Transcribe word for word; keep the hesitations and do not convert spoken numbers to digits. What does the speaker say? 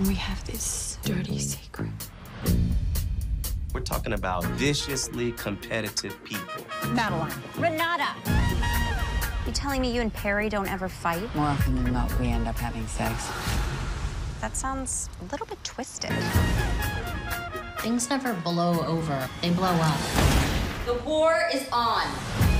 We have this dirty secret. We're talking about viciously competitive people. Madeline. Renata. You telling me you and Perry don't ever fight? More often than not, we end up having sex. That sounds a little bit twisted. Things never blow over, they blow up. The war is on.